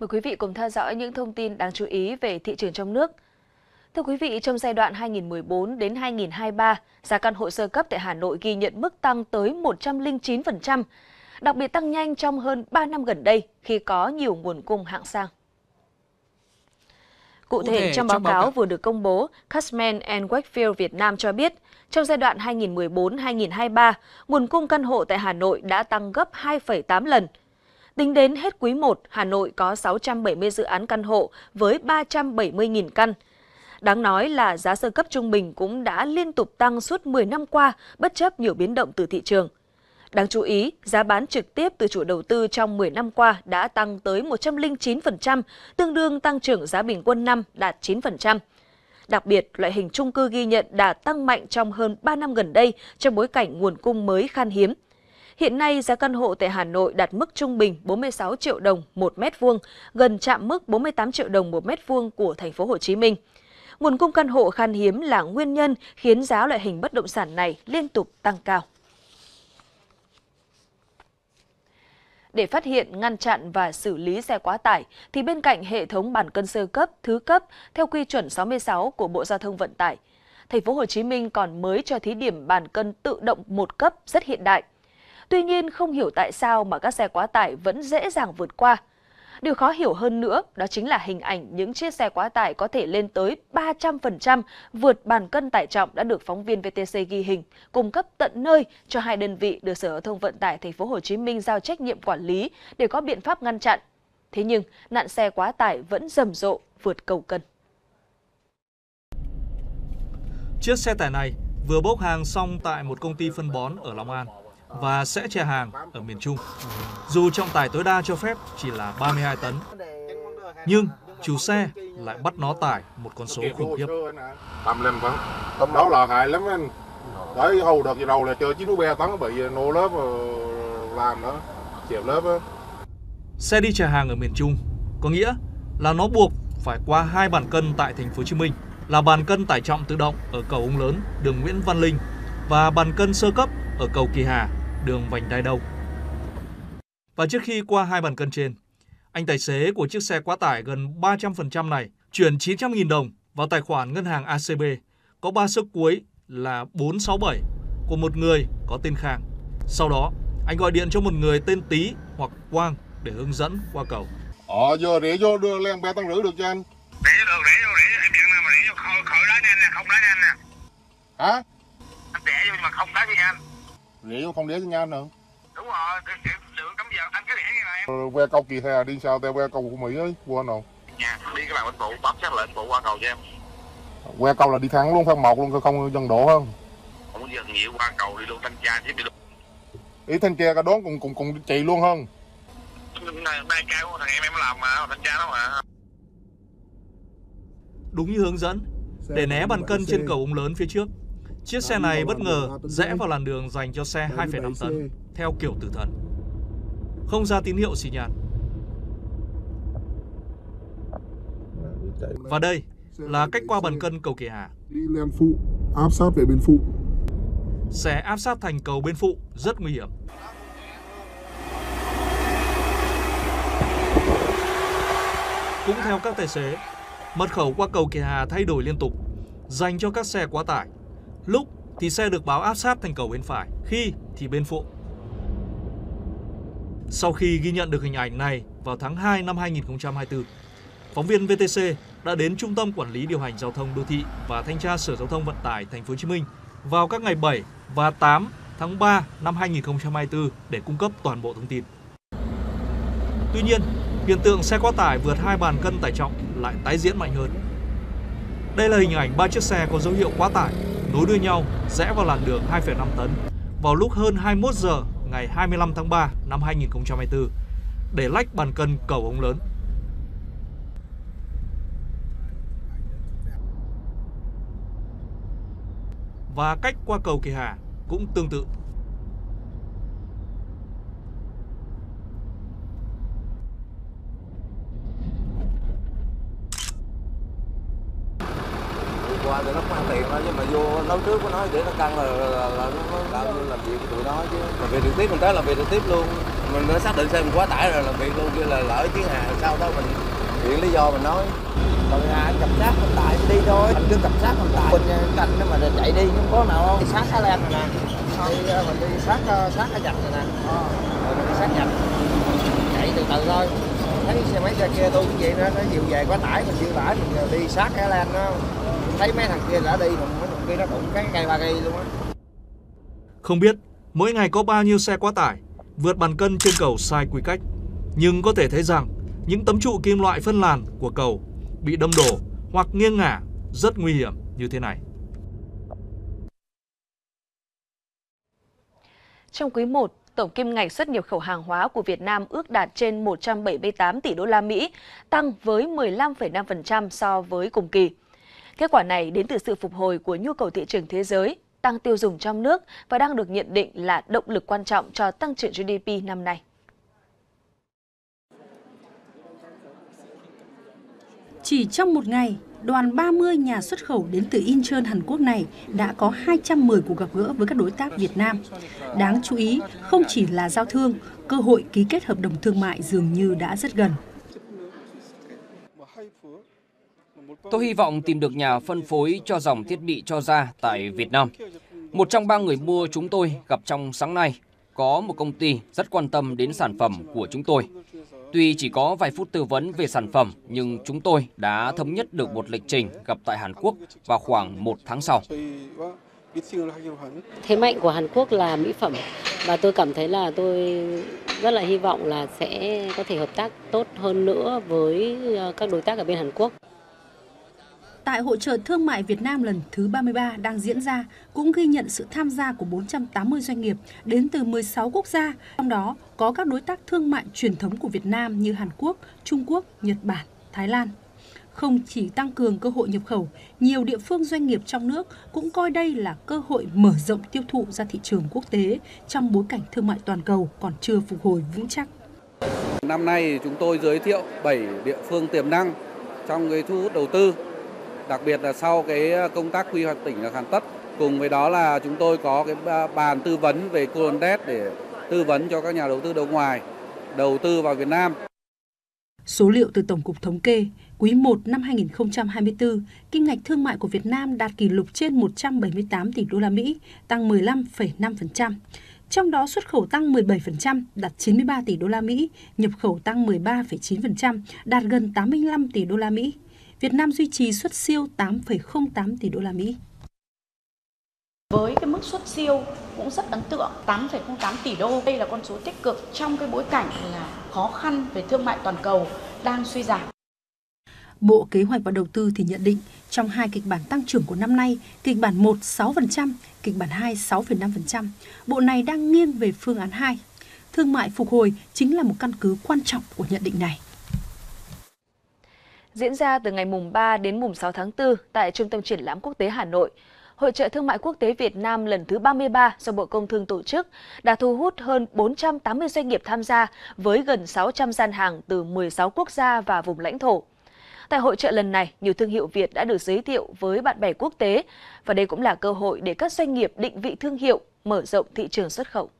Mời quý vị cùng theo dõi những thông tin đáng chú ý về thị trường trong nước. Thưa quý vị, trong giai đoạn 2014 đến 2023, giá căn hộ sơ cấp tại Hà Nội ghi nhận mức tăng tới 109%, đặc biệt tăng nhanh trong hơn 3 năm gần đây khi có nhiều nguồn cung hạng sang. Cụ thể, trong báo cáo vừa được công bố, Cushman & Wakefield Việt Nam cho biết, trong giai đoạn 2014-2023, nguồn cung căn hộ tại Hà Nội đã tăng gấp 2,8 lần. Tính đến hết quý 1, Hà Nội có 670 dự án căn hộ với 370.000 căn. Đáng nói là giá sơ cấp trung bình cũng đã liên tục tăng suốt 10 năm qua, bất chấp nhiều biến động từ thị trường. Đáng chú ý, giá bán trực tiếp từ chủ đầu tư trong 10 năm qua đã tăng tới 109%, tương đương tăng trưởng giá bình quân năm đạt 9%. Đặc biệt, loại hình chung cư ghi nhận đã tăng mạnh trong hơn 3 năm gần đây trong bối cảnh nguồn cung mới khan hiếm. Hiện nay, giá căn hộ tại Hà Nội đạt mức trung bình 46 triệu đồng một mét vuông, gần chạm mức 48 triệu đồng một mét vuông của thành phố Hồ Chí Minh. Nguồn cung căn hộ khan hiếm là nguyên nhân khiến giá loại hình bất động sản này liên tục tăng cao. Để phát hiện, ngăn chặn và xử lý xe quá tải, thì bên cạnh hệ thống bàn cân sơ cấp, thứ cấp theo quy chuẩn 66 của Bộ Giao thông Vận tải, thành phố Hồ Chí Minh còn mới cho thí điểm bàn cân tự động một cấp rất hiện đại. Tuy nhiên, không hiểu tại sao mà các xe quá tải vẫn dễ dàng vượt qua. Điều khó hiểu hơn nữa đó chính là hình ảnh những chiếc xe quá tải có thể lên tới 300% vượt bàn cân tải trọng đã được phóng viên VTC ghi hình, cung cấp tận nơi cho hai đơn vị được Sở Giao thông Vận tải thành phố Hồ Chí Minh giao trách nhiệm quản lý để có biện pháp ngăn chặn. Thế nhưng, nạn xe quá tải vẫn rầm rộ vượt cầu cân. Chiếc xe tải này vừa bốc hàng xong tại một công ty phân bón ở Long An và sẽ chở hàng ở miền Trung. Dù trọng tải tối đa cho phép chỉ là 32 tấn, nhưng chủ xe lại bắt nó tải một con số khủng khiếp. 35 tấn, đó là hại lắm anh. Đấy, hầu đợt gì đầu là chờ 93 tấn bị nô lớp làm nữa, chèo lớp á. Xe đi chở hàng ở miền Trung có nghĩa là nó buộc phải qua hai bàn cân tại thành phố Hồ Chí Minh, là bàn cân tải trọng tự động ở cầu Ông Lớn, đường Nguyễn Văn Linh và bàn cân sơ cấp ở cầu Kỳ Hà, đường Vành Đai Đông. Và trước khi qua hai bàn cân trên, anh tài xế của chiếc xe quá tải gần 300% này chuyển 900.000 đồng vào tài khoản ngân hàng ACB có 3 số cuối là 467 của một người có tên Khang. Sau đó, anh gọi điện cho một người tên Tý hoặc Quang để hướng dẫn qua cầu. Giờ để vô đưa lên 3 tấn rưỡi được cho anh. Để em điện nào mà để vô khỏi đá nhanh nè, không đá nhanh nè. Hả? Anh để vô nhưng mà không đá cho nhanh. Để vô không để cho nhanh nữa. Đúng rồi, sự cấm giờ anh cứ để như này em. Qua cầu Kỳ Hà đi sao theo qua cầu của Mỹ ấy, qua nào? Nha, đi cái bàn bệnh vụ bấm xác lệnh vụ qua cầu cho em. Qua cầu là đi thẳng luôn, phát một luôn, không dần đổ không? Không có dần nhiều, qua cầu đi luôn thanh tra chứ đi luôn. Ý thanh tra cả đón cùng chị luôn hơn. Đây cao của thằng em làm mà, thanh tra đó mà. Đúng như hướng dẫn, để né bàn cân trên cầu Ông Lớn phía trước, chiếc xe này bất ngờ rẽ vào làn đường dành cho xe 2,5 tấn theo kiểu tử thần, không ra tín hiệu xi nhan. Và đây là cách qua bàn cân cầu Kỳ Hà. Đi lên phụ, áp sát về bên phụ. Xe áp sát thành cầu bên phụ rất nguy hiểm. Cũng theo các tài xế, mật khẩu qua cầu Kỳ Hà thay đổi liên tục, dành cho các xe quá tải. Lúc thì xe được báo áp sát thành cầu bên phải, khi thì bên phụ. Sau khi ghi nhận được hình ảnh này vào tháng 2 năm 2024, phóng viên VTC đã đến Trung tâm Quản lý Điều hành Giao thông Đô thị và Thanh tra Sở Giao thông Vận tải Thành phố Hồ Chí Minh vào các ngày 7 và 8 tháng 3 năm 2024 để cung cấp toàn bộ thông tin. Tuy nhiên, hiện tượng xe quá tải vượt hai bàn cân tải trọng lại tái diễn mạnh hơn. Đây là hình ảnh 3 chiếc xe có dấu hiệu quá tải nối đuôi nhau rẽ vào làn đường 2,5 tấn vào lúc hơn 21 giờ ngày 25 tháng 3 năm 2024 để lách bàn cân cầu Ông Lớn. Và cách qua cầu Kỳ Hà cũng tương tự. Qua thì nó có tiền thôi, nhưng mà vô nói trước với nói để nó căng là nó làm việc với tụi nó chứ. Làm việc trực tiếp mình tới làm việc trực tiếp luôn. Mình đã xác định xe mình quá tải rồi làm việc luôn, kia là lỡ chuyến hàng sau đó mình viện lý do mình nói. Còn anh cầm sát vận tải đi thôi, anh cứ cầm sát vận tải bên cạnh đó mà chạy đi không có nào đi sát Thái Lan này nè, mình đi sát cái dạch này nè, rồi mình đi sát dạch, chạy từ từ thôi. Thấy xe máy xe kia tôi cũng vậy nữa, nó dịu về quá tải mình chịu tải mình đi sát Thái Lan nó thấy mấy thằng kia đã đi mà mấy thằng kia nó đụng cái cây ba cây luôn á. Không biết mỗi ngày có bao nhiêu xe quá tải vượt bàn cân trên cầu sai quy cách, nhưng có thể thấy rằng những tấm trụ kim loại phân làn của cầu bị đâm đổ hoặc nghiêng ngả rất nguy hiểm như thế này. Trong quý 1, tổng kim ngạch xuất nhập khẩu hàng hóa của Việt Nam ước đạt trên 178 tỷ đô la Mỹ, tăng với 15,5% so với cùng kỳ. Kết quả này đến từ sự phục hồi của nhu cầu thị trường thế giới, tăng tiêu dùng trong nước và đang được nhận định là động lực quan trọng cho tăng trưởng GDP năm nay. Chỉ trong một ngày, đoàn 30 nhà xuất khẩu đến từ Incheon, Hàn Quốc này đã có 210 cuộc gặp gỡ với các đối tác Việt Nam. Đáng chú ý, không chỉ là giao thương, cơ hội ký kết hợp đồng thương mại dường như đã rất gần. Tôi hy vọng tìm được nhà phân phối cho dòng thiết bị cho da tại Việt Nam. Một trong 3 người mua chúng tôi gặp trong sáng nay có một công ty rất quan tâm đến sản phẩm của chúng tôi. Tuy chỉ có vài phút tư vấn về sản phẩm, nhưng chúng tôi đã thống nhất được một lịch trình gặp tại Hàn Quốc vào khoảng 1 tháng sau. Thế mạnh của Hàn Quốc là mỹ phẩm và tôi cảm thấy là tôi rất là hy vọng là sẽ có thể hợp tác tốt hơn nữa với các đối tác ở bên Hàn Quốc. Tại Hội chợ Thương mại Việt Nam lần thứ 33 đang diễn ra cũng ghi nhận sự tham gia của 480 doanh nghiệp đến từ 16 quốc gia, trong đó có các đối tác thương mại truyền thống của Việt Nam như Hàn Quốc, Trung Quốc, Nhật Bản, Thái Lan. Không chỉ tăng cường cơ hội nhập khẩu, nhiều địa phương doanh nghiệp trong nước cũng coi đây là cơ hội mở rộng tiêu thụ ra thị trường quốc tế trong bối cảnh thương mại toàn cầu còn chưa phục hồi vững chắc. Năm nay chúng tôi giới thiệu 7 địa phương tiềm năng trong cái thu hút đầu tư. Đặc biệt là sau cái công tác quy hoạch tỉnh được hoàn tất, cùng với đó là chúng tôi có cái bàn tư vấn về Corondet để tư vấn cho các nhà đầu tư nước ngoài đầu tư vào Việt Nam. Số liệu từ Tổng cục Thống kê, quý 1 năm 2024, kim ngạch thương mại của Việt Nam đạt kỷ lục trên 178 tỷ đô la Mỹ, tăng 15,5%. Trong đó xuất khẩu tăng 17%, đạt 93 tỷ đô la Mỹ, nhập khẩu tăng 13,9%, đạt gần 85 tỷ đô la Mỹ. Việt Nam duy trì xuất siêu 8,08 tỷ đô la Mỹ. Với cái mức xuất siêu cũng rất ấn tượng, 8,08 tỷ đô. Đây là con số tích cực trong cái bối cảnh là khó khăn về thương mại toàn cầu đang suy giảm. Bộ Kế hoạch và Đầu tư thì nhận định trong hai kịch bản tăng trưởng của năm nay, kịch bản 1 6%, kịch bản 2 6,5%, bộ này đang nghiêng về phương án 2. Thương mại phục hồi chính là một căn cứ quan trọng của nhận định này. Diễn ra từ ngày mùng 3 đến mùng 6 tháng 4 tại Trung tâm Triển lãm Quốc tế Hà Nội, Hội chợ Thương mại Quốc tế Việt Nam lần thứ 33 do Bộ Công Thương tổ chức đã thu hút hơn 480 doanh nghiệp tham gia với gần 600 gian hàng từ 16 quốc gia và vùng lãnh thổ. Tại hội chợ lần này, nhiều thương hiệu Việt đã được giới thiệu với bạn bè quốc tế và đây cũng là cơ hội để các doanh nghiệp định vị thương hiệu, mở rộng thị trường xuất khẩu.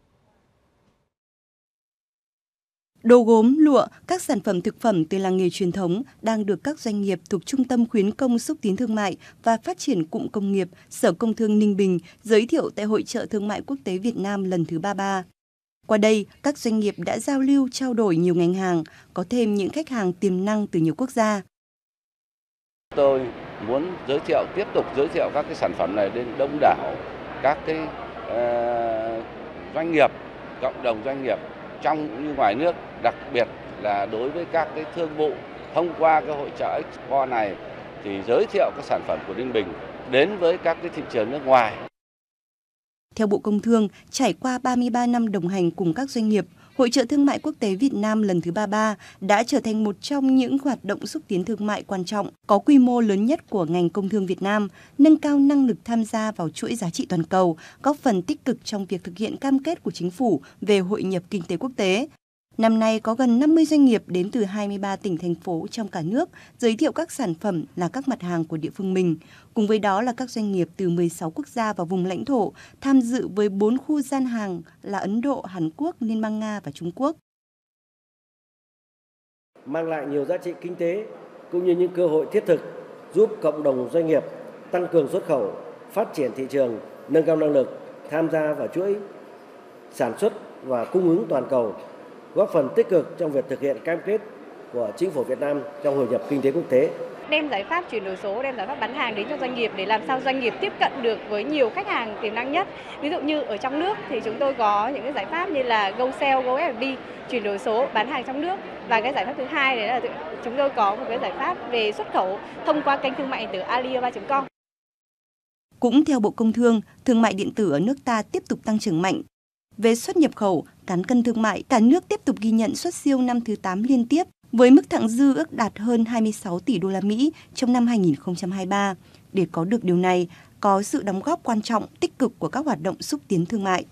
Đồ gốm, lụa, các sản phẩm thực phẩm từ làng nghề truyền thống đang được các doanh nghiệp thuộc Trung tâm Khuyến công Xúc tiến Thương mại và Phát triển Cụm Công nghiệp Sở Công Thương Ninh Bình giới thiệu tại Hội chợ Thương mại Quốc tế Việt Nam lần thứ 33. Qua đây, các doanh nghiệp đã giao lưu, trao đổi nhiều ngành hàng, có thêm những khách hàng tiềm năng từ nhiều quốc gia. Tôi muốn tiếp tục giới thiệu các cái sản phẩm này đến đông đảo các cái doanh nghiệp, cộng đồng doanh nghiệp trong cũng như ngoài nước, đặc biệt là đối với các cái thương vụ thông qua cái hội chợ Expo này thì giới thiệu các sản phẩm của Ninh Bình đến với các cái thị trường nước ngoài. Theo Bộ Công Thương, trải qua 33 năm đồng hành cùng các doanh nghiệp, Hội chợ Thương mại Quốc tế Việt Nam lần thứ 33 đã trở thành một trong những hoạt động xúc tiến thương mại quan trọng, có quy mô lớn nhất của ngành công thương Việt Nam, nâng cao năng lực tham gia vào chuỗi giá trị toàn cầu, góp phần tích cực trong việc thực hiện cam kết của chính phủ về hội nhập kinh tế quốc tế. Năm nay có gần 50 doanh nghiệp đến từ 23 tỉnh, thành phố trong cả nước giới thiệu các sản phẩm là các mặt hàng của địa phương mình. Cùng với đó là các doanh nghiệp từ 16 quốc gia và vùng lãnh thổ tham dự với 4 khu gian hàng là Ấn Độ, Hàn Quốc, Liên bang Nga và Trung Quốc. Mang lại nhiều giá trị kinh tế cũng như những cơ hội thiết thực giúp cộng đồng doanh nghiệp tăng cường xuất khẩu, phát triển thị trường, nâng cao năng lực, tham gia vào chuỗi sản xuất và cung ứng toàn cầu, góp phần tích cực trong việc thực hiện cam kết của chính phủ Việt Nam trong hội nhập kinh tế quốc tế. Đem giải pháp chuyển đổi số, đem giải pháp bán hàng đến cho doanh nghiệp để làm sao doanh nghiệp tiếp cận được với nhiều khách hàng tiềm năng nhất. Ví dụ như ở trong nước thì chúng tôi có những cái giải pháp như là GoSell, GoFB, chuyển đổi số bán hàng trong nước. Và cái giải pháp thứ hai đấy là chúng tôi có một cái giải pháp về xuất khẩu thông qua kênh thương mại điện tử Alibaba.com. Cũng theo Bộ Công Thương, thương mại điện tử ở nước ta tiếp tục tăng trưởng mạnh. Về xuất nhập khẩu, cán cân thương mại, cả nước tiếp tục ghi nhận xuất siêu năm thứ 8 liên tiếp, với mức thặng dư ước đạt hơn 26 tỷ đô la Mỹ trong năm 2023. Để có được điều này, có sự đóng góp quan trọng, tích cực của các hoạt động xúc tiến thương mại.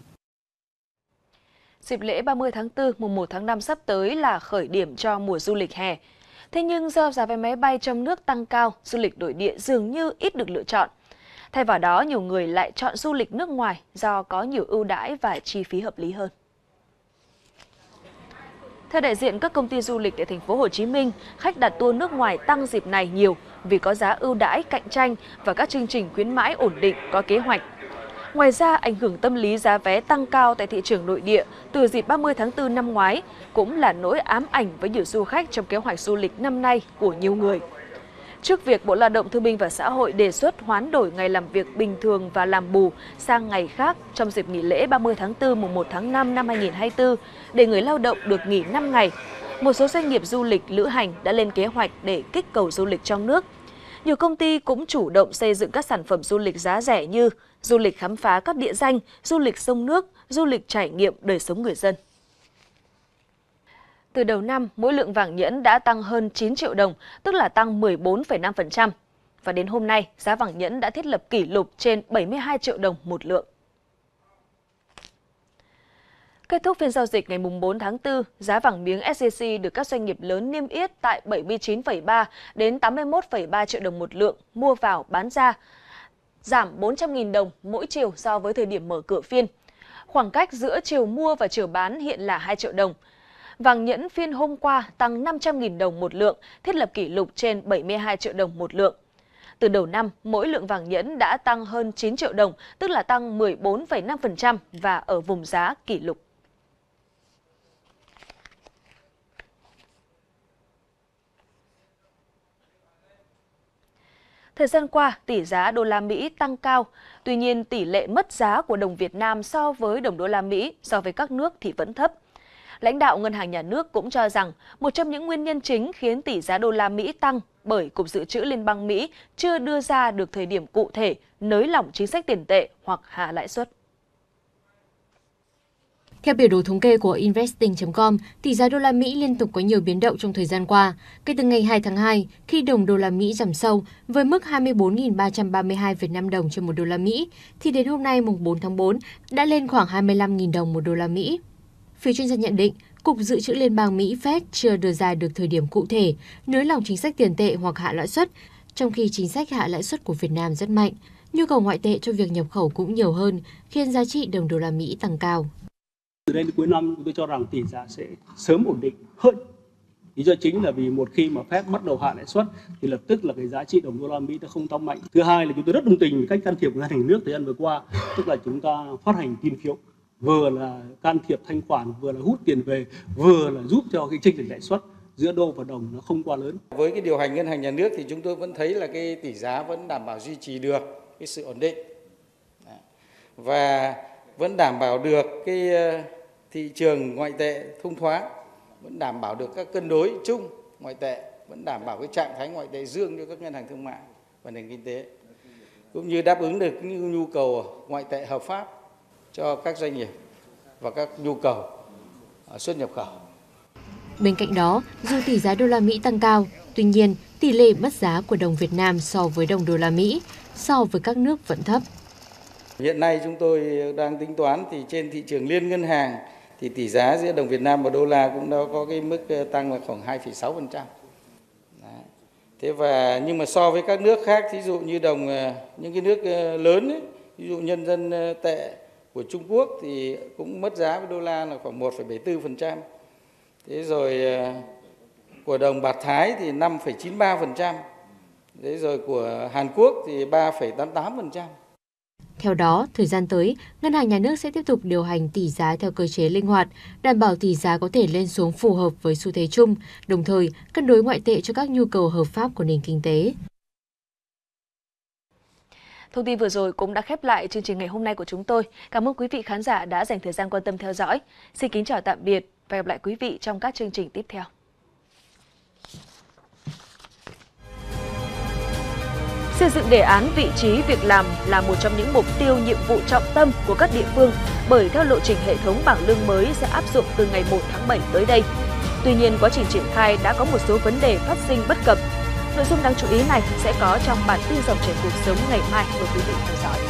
Dịp lễ 30 tháng 4, mùng 1 tháng 5 sắp tới là khởi điểm cho mùa du lịch hè. Thế nhưng do giá vé máy bay trong nước tăng cao, du lịch nội địa dường như ít được lựa chọn. Thay vào đó, nhiều người lại chọn du lịch nước ngoài do có nhiều ưu đãi và chi phí hợp lý hơn. Theo đại diện các công ty du lịch tại thành phố Hồ Chí Minh, khách đặt tour nước ngoài tăng dịp này nhiều vì có giá ưu đãi, cạnh tranh và các chương trình khuyến mãi ổn định, có kế hoạch. Ngoài ra, ảnh hưởng tâm lý giá vé tăng cao tại thị trường nội địa từ dịp 30 tháng 4 năm ngoái cũng là nỗi ám ảnh với nhiều du khách trong kế hoạch du lịch năm nay của nhiều người. Trước việc Bộ Lao động Thương binh và Xã hội đề xuất hoán đổi ngày làm việc bình thường và làm bù sang ngày khác trong dịp nghỉ lễ 30 tháng 4 mùng 1 tháng 5 năm 2024 để người lao động được nghỉ 5 ngày, một số doanh nghiệp du lịch lữ hành đã lên kế hoạch để kích cầu du lịch trong nước. Nhiều công ty cũng chủ động xây dựng các sản phẩm du lịch giá rẻ như du lịch khám phá các địa danh, du lịch sông nước, du lịch trải nghiệm đời sống người dân. Từ đầu năm, mỗi lượng vàng nhẫn đã tăng hơn 9 triệu đồng, tức là tăng 14,5%. Và đến hôm nay, giá vàng nhẫn đã thiết lập kỷ lục trên 72 triệu đồng một lượng. Kết thúc phiên giao dịch ngày 4 tháng 4, giá vàng miếng SJC được các doanh nghiệp lớn niêm yết tại 79,3 đến 81,3 triệu đồng một lượng mua vào bán ra, giảm 400.000 đồng mỗi chiều so với thời điểm mở cửa phiên. Khoảng cách giữa chiều mua và chiều bán hiện là 2 triệu đồng. Vàng nhẫn phiên hôm qua tăng 500.000 đồng một lượng, thiết lập kỷ lục trên 72 triệu đồng một lượng. Từ đầu năm, mỗi lượng vàng nhẫn đã tăng hơn 9 triệu đồng, tức là tăng 14,5% và ở vùng giá kỷ lục. Thời gian qua, tỷ giá đô la Mỹ tăng cao, tuy nhiên tỷ lệ mất giá của đồng Việt Nam so với đồng đô la Mỹ so với các nước thì vẫn thấp. Lãnh đạo Ngân hàng Nhà nước cũng cho rằng một trong những nguyên nhân chính khiến tỷ giá đô la Mỹ tăng bởi Cục Dự trữ Liên bang Mỹ chưa đưa ra được thời điểm cụ thể nới lỏng chính sách tiền tệ hoặc hạ lãi suất. Theo biểu đồ thống kê của Investing.com, tỷ giá đô la Mỹ liên tục có nhiều biến động trong thời gian qua. Kể từ ngày 2 tháng 2, khi đồng đô la Mỹ giảm sâu với mức 24.332 Việt Nam đồng trên 1 đô la Mỹ, thì đến hôm nay mùng 4 tháng 4 đã lên khoảng 25.000 đồng 1 đô la Mỹ. Phía chuyên gia nhận định, Cục Dự trữ Liên bang Mỹ Fed chưa đưa ra được thời điểm cụ thể nới lỏng chính sách tiền tệ hoặc hạ lãi suất, trong khi chính sách hạ lãi suất của Việt Nam rất mạnh. Nhu cầu ngoại tệ cho việc nhập khẩu cũng nhiều hơn, khiến giá trị đồng đô la Mỹ tăng cao. Từ đây đến cuối năm, tôi cho rằng tỷ giá sẽ sớm ổn định hơn. Lý do chính là vì một khi mà Fed bắt đầu hạ lãi suất thì lập tức là cái giá trị đồng đô la Mỹ nó không tăng mạnh. Thứ hai là chúng tôi rất đồng tình với cách can thiệp của ngân hàng nước thời gian vừa qua, tức là chúng ta phát hành tin phiếu, vừa là can thiệp thanh khoản, vừa là hút tiền về, vừa là giúp cho cái chênh lệch lãi suất giữa đô và đồng nó không quá lớn. Với cái điều hành ngân hàng nhà nước thì chúng tôi vẫn thấy là cái tỷ giá vẫn đảm bảo duy trì được cái sự ổn định và vẫn đảm bảo được cái thị trường ngoại tệ thông thoáng, vẫn đảm bảo được các cân đối chung ngoại tệ, vẫn đảm bảo cái trạng thái ngoại tệ dương cho các ngân hàng thương mại và nền kinh tế, cũng như đáp ứng được những nhu cầu ngoại tệ hợp pháp cho các doanh nghiệp và các nhu cầu xuất nhập khẩu. Bên cạnh đó, dù tỷ giá đô la Mỹ tăng cao, tuy nhiên tỷ lệ mất giá của đồng Việt Nam so với đồng đô la Mỹ so với các nước vẫn thấp. Hiện nay chúng tôi đang tính toán thì trên thị trường liên ngân hàng thì tỷ giá giữa đồng Việt Nam và đô la cũng đã có cái mức tăng là khoảng 2,6%. Thế và nhưng mà so với các nước khác, thí dụ như những cái nước lớn ấy, ví dụ nhân dân tệ của Trung Quốc thì cũng mất giá với đô la là khoảng 1,74%. Thế rồi của đồng bạc Thái thì 5,93%. Thế rồi của Hàn Quốc thì 3,88%. Theo đó, thời gian tới, Ngân hàng Nhà nước sẽ tiếp tục điều hành tỷ giá theo cơ chế linh hoạt, đảm bảo tỷ giá có thể lên xuống phù hợp với xu thế chung, đồng thời cân đối ngoại tệ cho các nhu cầu hợp pháp của nền kinh tế. Thông tin vừa rồi cũng đã khép lại chương trình ngày hôm nay của chúng tôi. Cảm ơn quý vị khán giả đã dành thời gian quan tâm theo dõi. Xin kính chào tạm biệt và gặp lại quý vị trong các chương trình tiếp theo. Xây dựng đề án vị trí việc làm là một trong những mục tiêu nhiệm vụ trọng tâm của các địa phương, bởi theo lộ trình hệ thống bảng lương mới sẽ áp dụng từ ngày 1 tháng 7 tới đây. Tuy nhiên, quá trình triển khai đã có một số vấn đề phát sinh bất cập. Nội dung đáng chú ý này sẽ có trong bản tin dòng chảy cuộc sống ngày mai, mời quý vị theo dõi.